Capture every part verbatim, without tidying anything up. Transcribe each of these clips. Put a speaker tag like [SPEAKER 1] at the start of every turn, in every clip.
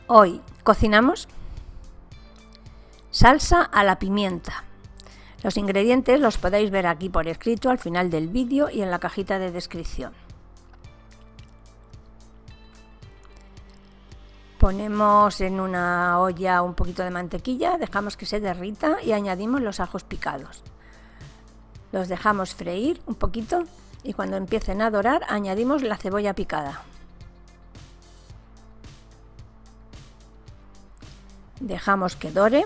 [SPEAKER 1] Hoy cocinamos salsa a la pimienta. Los ingredientes los podéis ver aquí por escrito al final del vídeo y en la cajita de descripción. Ponemos en una olla un poquito de mantequilla, dejamos que se derrita y añadimos los ajos picados. Los dejamos freír un poquito y cuando empiecen a dorar añadimos la cebolla picada. Dejamos que dore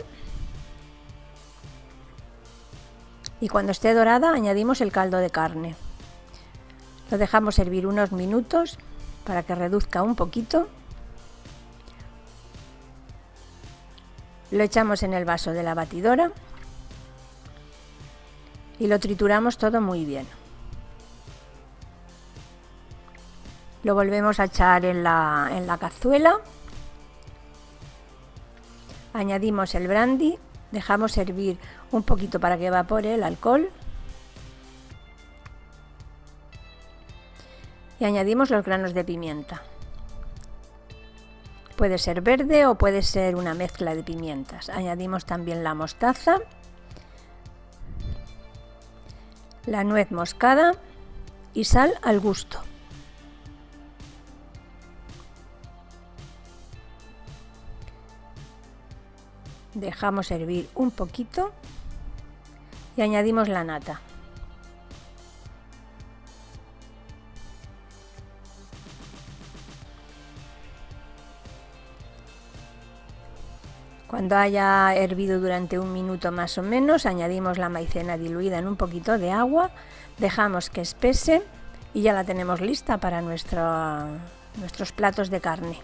[SPEAKER 1] y cuando esté dorada añadimos el caldo de carne. Lo dejamos hervir unos minutos para que reduzca un poquito. Lo echamos en el vaso de la batidora y lo trituramos todo muy bien. Lo volvemos a echar en la, en la cazuela. Añadimos el brandy, dejamos hervir un poquito para que evapore el alcohol y añadimos los granos de pimienta. Puede ser verde o puede ser una mezcla de pimientas. Añadimos también la mostaza, la nuez moscada y sal al gusto. Dejamos hervir un poquito y añadimos la nata. Cuando haya hervido durante un minuto más o menos, añadimos la maicena diluida en un poquito de agua, dejamos que espese y ya la tenemos lista para nuestro, nuestros platos de carne.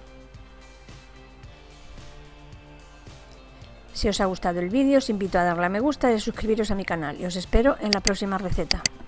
[SPEAKER 1] Si os ha gustado el vídeo, os invito a darle a me gusta y a suscribiros a mi canal y os espero en la próxima receta.